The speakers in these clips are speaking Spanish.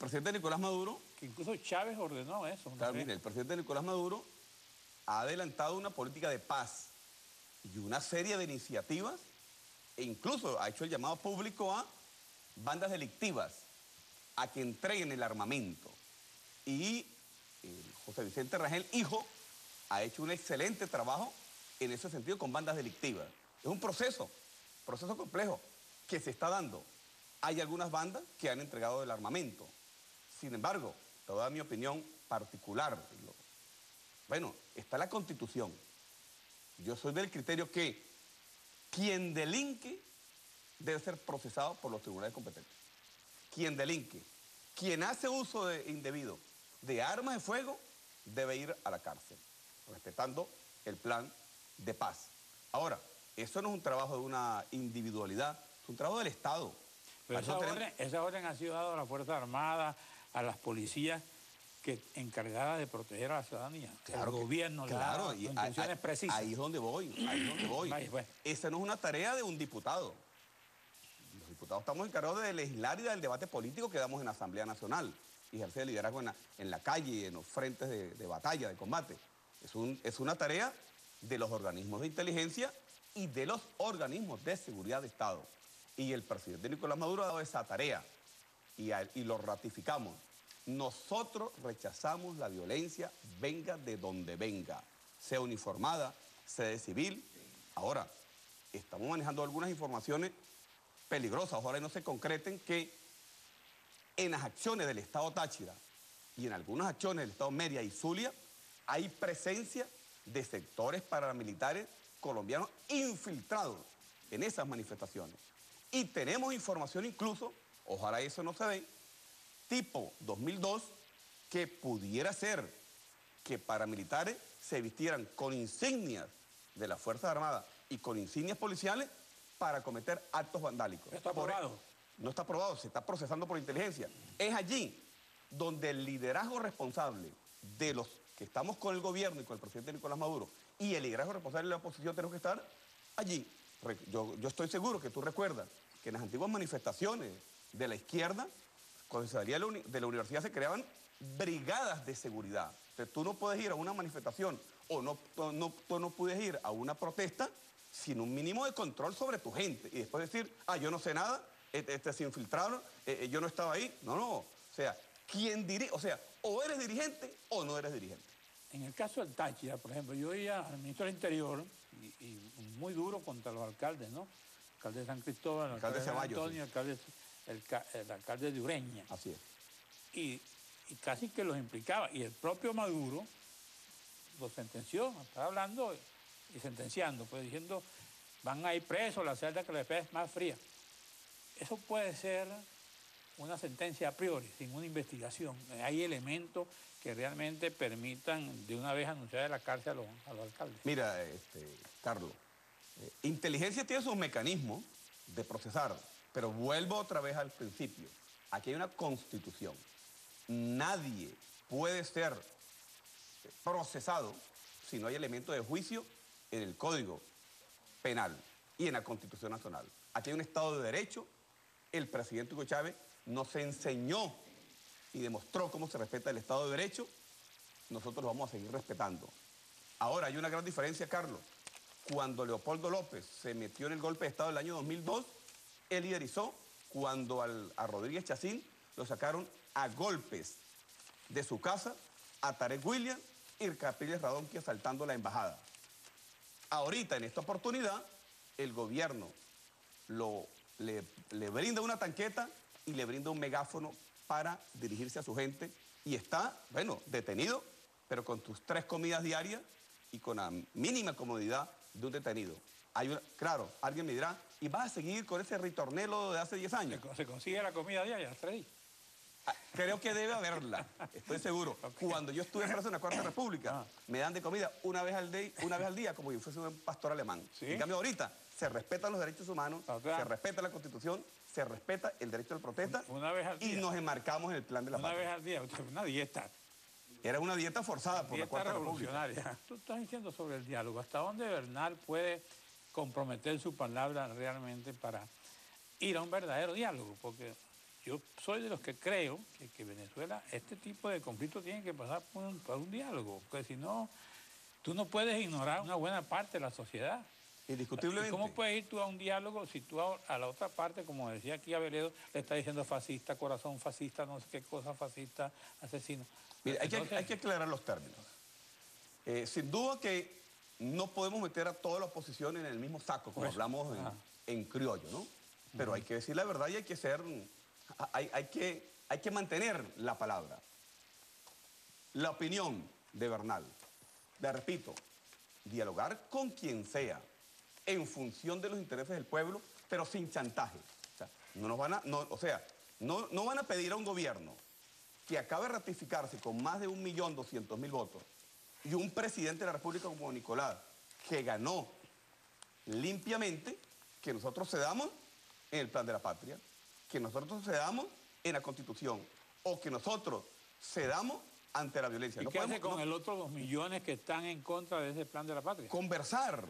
presidente Nicolás Maduro... Que incluso Chávez ordenó eso. Claro, mire, el presidente Nicolás Maduro ha adelantado una política de paz y una serie de iniciativas, e incluso ha hecho el llamado público a bandas delictivas a que entreguen el armamento. Y José Vicente Rangel, hijo, ha hecho un excelente trabajo en ese sentido con bandas delictivas. Es un proceso complejo que se está dando. Hay algunas bandas que han entregado el armamento. Sin embargo, toda mi opinión particular, bueno, está la Constitución. Yo soy del criterio que quien delinque debe ser procesado por los tribunales competentes. Quien delinque, quien hace uso indebido de armas de fuego, debe ir a la cárcel, respetando el plan de paz. Ahora, eso no es un trabajo de una individualidad, es un trabajo del Estado. Pero esa orden ha sido dada a las Fuerzas Armadas, a las policías encargadas de proteger a la ciudadanía. Claro, el gobierno, claro, y intenciones precisas. Ahí es donde voy, Bueno. Esa no es una tarea de un diputado. Los diputados estamos encargados de legislar y del debate político que damos en la Asamblea Nacional y ejercer el liderazgo en la calle y en los frentes de batalla, de combate. Es una tarea de los organismos de inteligencia y de los organismos de seguridad de Estado. Y el presidente Nicolás Maduro ha dado esa tarea y lo ratificamos. Nosotros rechazamos la violencia, venga de donde venga, sea uniformada, sea de civil. Ahora, estamos manejando algunas informaciones peligrosas, ojalá no se concreten, que en las acciones del Estado Táchira y en algunas acciones del Estado Mérida y Zulia hay presencia de sectores paramilitares colombianos infiltrados en esas manifestaciones. Y tenemos información incluso, ojalá eso no se ve, tipo 2002, que pudiera ser que paramilitares se vistieran con insignias de las Fuerzas Armadas y con insignias policiales para cometer actos vandálicos. ¿Está aprobado? No está aprobado, se está procesando por inteligencia. Es allí donde el liderazgo responsable de los que estamos con el gobierno y con el presidente Nicolás Maduro y el liderazgo responsable de la oposición tenemos que estar allí. Yo estoy seguro que tú recuerdas que en las antiguas manifestaciones de la izquierda, cuando se salía de la universidad se creaban brigadas de seguridad. Entonces tú no puedes ir a una manifestación o tú no puedes ir a una protesta sin un mínimo de control sobre tu gente. Y después decir, yo no sé nada, se infiltraron, yo no estaba ahí. No. O sea, ¿quién dirige? O sea, o eres dirigente o no eres dirigente. En el caso del Táchira, por ejemplo, yo oía al ministro del Interior y muy duro contra los alcaldes, ¿no? El alcalde de San Cristóbal, el alcalde de Ceballos, Antonio, sí. el alcalde de Ureña. Así es. Y casi que los implicaba. Y el propio Maduro lo sentenció, estaba hablando y sentenciando, pues diciendo, van a ir presos, la celda que les es más fría. Eso puede ser una sentencia a priori, sin una investigación. Hay elementos que realmente permitan de una vez anunciar de la cárcel a los alcaldes. Mira, Carlos, inteligencia tiene sus mecanismos de procesar, pero vuelvo otra vez al principio. Aquí hay una constitución. Nadie puede ser procesado si no hay elementos de juicio en el Código Penal y en la Constitución Nacional. Aquí hay un Estado de Derecho. El presidente Hugo Chávez nos enseñó y demostró cómo se respeta el Estado de Derecho. Nosotros lo vamos a seguir respetando. Ahora, hay una gran diferencia, Carlos. Cuando Leopoldo López se metió en el golpe de Estado del año 2002, él liderizó cuando a Rodríguez Chacín lo sacaron a golpes de su casa, a Tarek William y Capriles Radonqui asaltando la embajada. Ahorita, en esta oportunidad, el gobierno le brinda una tanqueta y le brinda un megáfono para dirigirse a su gente y está, bueno, detenido, pero con tus 3 comidas diarias y con la mínima comodidad de un detenido. Claro, alguien me dirá, ¿y vas a seguir con ese ritornelo de hace 10 años? ¿Se consigue la comida diaria, Freddy? Creo que debe haberla, estoy seguro. Okay. Cuando yo estuve en la Cuarta República, me dan de comida una vez al día, como si fuese un pastor alemán. ¿Sí? En cambio, ahorita se respetan los derechos humanos, se respeta la Constitución, se respeta el derecho de protesta una vez al día. Y nos enmarcamos en el plan de la patria. Una vez al día, una dieta. Era una dieta forzada por la Cuarta República. Tú estás diciendo sobre el diálogo. ¿Hasta dónde Bernal puede comprometer su palabra realmente para ir a un verdadero diálogo? Porque yo soy de los que creo que Venezuela, este tipo de conflicto tiene que pasar por un diálogo, porque si no, tú no puedes ignorar una buena parte de la sociedad. Indiscutiblemente. ¿Y cómo puedes ir tú a un diálogo si tú a la otra parte, como decía aquí Abeledo, le estás diciendo fascista, corazón fascista, no sé qué cosa fascista, asesino? Mira, Entonces, hay que aclarar los términos. Sin duda que no podemos meter a toda la oposición en el mismo saco, como Pues, hablamos en criollo, ¿no? Pero hay que decir la verdad y hay que ser, hay que mantener la palabra. La opinión de Bernal, le repito, dialogar con quien sea, en función de los intereses del pueblo, pero sin chantaje. O sea, no nos van a, no, o sea, no van a pedir a un gobierno que acabe de ratificarse con más de 1.200.000 votos y un presidente de la República como Nicolás, que ganó limpiamente, que nosotros cedamos en el plan de la patria, que nosotros cedamos en la Constitución, o que nosotros cedamos ante la violencia. ¿y qué hace con el otro 2 millones que están en contra de ese plan de la patria? Conversar,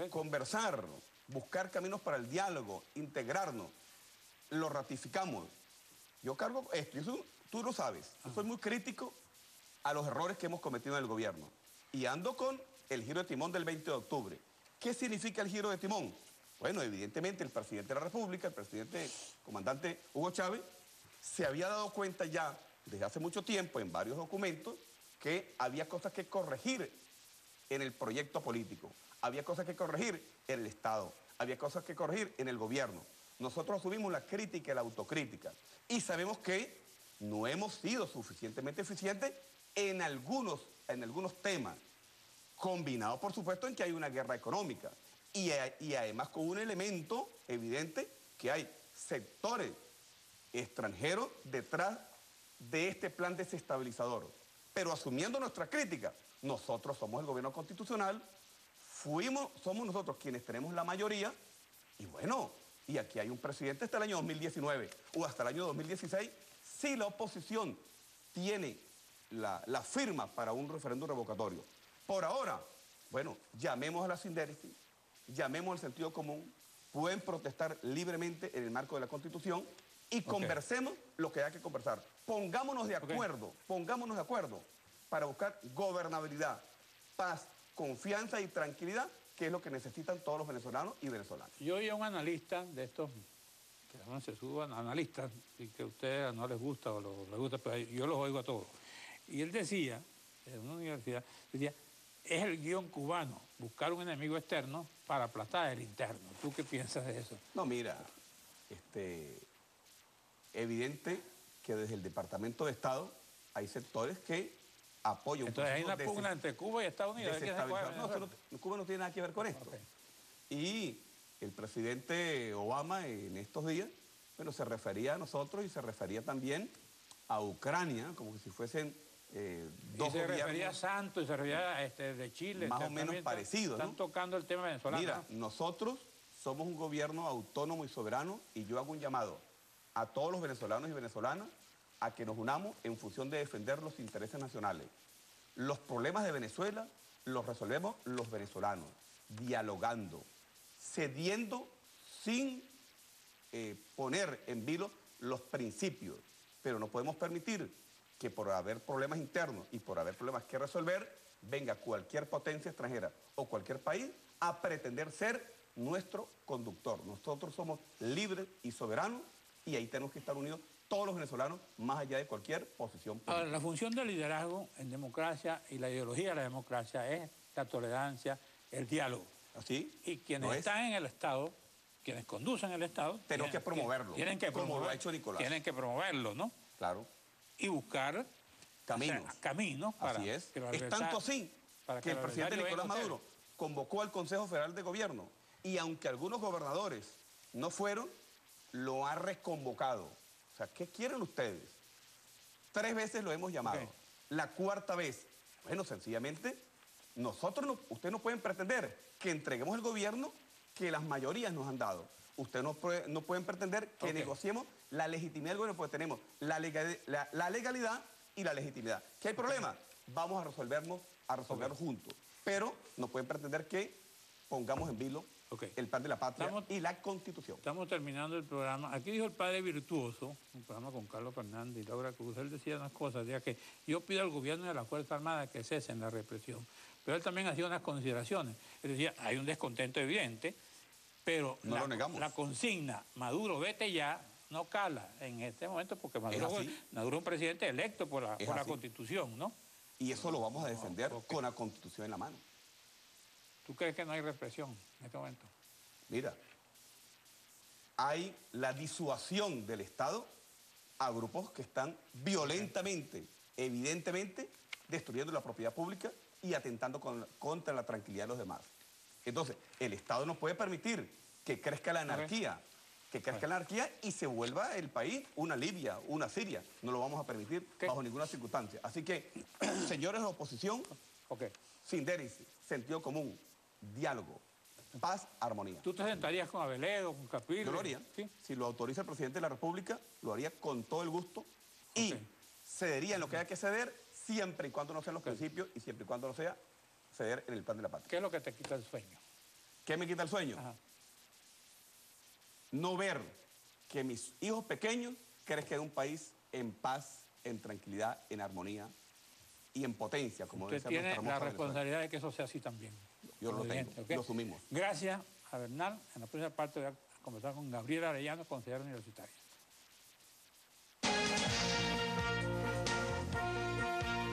buscar caminos para el diálogo, integrarnos, lo ratificamos. Yo cargo esto, tú lo sabes, yo soy muy crítico a los errores que hemos cometido en el gobierno. Y ando con el giro de timón del 20 de octubre. ¿Qué significa el giro de timón? Bueno, evidentemente el presidente de la República, el presidente comandante Hugo Chávez, se había dado cuenta ya desde hace mucho tiempo en varios documentos que había cosas que corregir en el proyecto político, había cosas que corregir en el Estado, había cosas que corregir en el gobierno. Nosotros asumimos la crítica y la autocrítica y sabemos que no hemos sido suficientemente eficientes en algunos temas, combinado por supuesto en que hay una guerra económica y además con un elemento evidente que hay sectores extranjeros detrás de este plan desestabilizador. Pero asumiendo nuestra crítica, nosotros somos el gobierno constitucional, somos nosotros quienes tenemos la mayoría y bueno, y aquí hay un presidente hasta el año 2019 o hasta el año 2016, si la oposición tiene la firma para un referéndum revocatorio. Por ahora, bueno, llamemos a la sinergia, llamemos al sentido común, pueden protestar libremente en el marco de la Constitución y conversemos lo que haya que conversar. Pongámonos de acuerdo para buscar gobernabilidad, paz, confianza y tranquilidad, que es lo que necesitan todos los venezolanos y venezolanas. Yo oí a un analista de estos, que no se suban, analistas, y que a ustedes no les gusta o les gusta, pero yo los oigo a todos. Y él decía, en una universidad, decía, es el guión cubano, buscar un enemigo externo para aplastar el interno. ¿Tú qué piensas de eso? No, mira, evidente que desde el Departamento de Estado hay sectores que apoyan... Entonces hay una pugna entre Cuba y Estados Unidos. No, Cuba no tiene nada que ver con esto. Y el presidente Obama en estos días, bueno, se refería a nosotros y se refería también a Ucrania, como que si fuesen dos y se gobiernos refería a Santos y se refería de Chile. más o menos parecidos, Están tocando el tema venezolano. Mira, nosotros somos un gobierno autónomo y soberano y yo hago un llamado a todos los venezolanos y venezolanas a que nos unamos en función de defender los intereses nacionales. Los problemas de Venezuela los resolvemos los venezolanos, dialogando, cediendo sin poner en vilo los principios. Pero no podemos permitir que por haber problemas internos y por haber problemas que resolver, venga cualquier potencia extranjera o cualquier país a pretender ser nuestro conductor. Nosotros somos libres y soberanos y ahí tenemos que estar unidos todos los venezolanos, más allá de cualquier posición política. Ahora, la función del liderazgo en democracia y la ideología de la democracia es la tolerancia, el diálogo. ¿Así? Y quienes están en el Estado, quienes conducen el Estado... Tenemos que promoverlo, tienen que como lo ha hecho Nicolás. Tienen que promoverlo, ¿no? Claro. Y buscar caminos. Caminos para... Así es. Es tanto así que el presidente Nicolás Maduro convocó al Consejo Federal de Gobierno y aunque algunos gobernadores no fueron, lo ha reconvocado. O sea, ¿qué quieren ustedes? 3 veces lo hemos llamado. La 4ª vez, bueno, sencillamente, ustedes no pueden pretender que entreguemos el gobierno que las mayorías nos han dado. Ustedes no pueden pretender que negociemos la legitimidad del gobierno, porque tenemos la legalidad y la legitimidad. ¿Qué hay problema? Vamos a resolverlo juntos. Pero no pueden pretender que pongamos en vilo Ok. el plan de la patria y la Constitución. Estamos terminando el programa. Aquí dijo el padre Virtuoso, un programa con Carlos Fernández y Laura Cruz, él decía unas cosas, decía que yo pido al gobierno y a la Fuerza Armada que cesen la represión. Pero él también hacía unas consideraciones. Él decía, hay un descontento evidente, pero no lo negamos. La consigna, Maduro, vete ya, no cala en este momento, porque Maduro es un presidente electo por la Constitución, ¿no? Y eso lo vamos a defender con la Constitución en la mano. ¿Tú crees que no hay represión en este momento? Mira, hay la disuasión del Estado a grupos que están violentamente, evidentemente, destruyendo la propiedad pública y atentando contra la tranquilidad de los demás. Entonces, el Estado no puede permitir que crezca la anarquía, y se vuelva el país una Libia, una Siria. No lo vamos a permitir bajo ninguna circunstancia. Así que, señores de la oposición, sinderis, sentido común, diálogo, paz, armonía. ¿Tú te sentarías con Aveledo, con Caprile? Yo lo haría. ¿Sí? Si lo autoriza el presidente de la República, lo haría con todo el gusto y cedería en lo que haya que ceder, siempre y cuando no sean los principios y siempre y cuando no sea ceder en el plan de la patria. ¿Qué es lo que te quita el sueño? ¿Qué me quita el sueño? Ajá. No ver que mis hijos pequeños crezcan en un país en paz, en tranquilidad, en armonía y en potencia, como usted tiene la responsabilidad de que eso sea así también. Yo lo tengo, lo asumimos. Gracias a Bernal. En la próxima parte voy a conversar con Gabriela Arellano, consejera universitaria.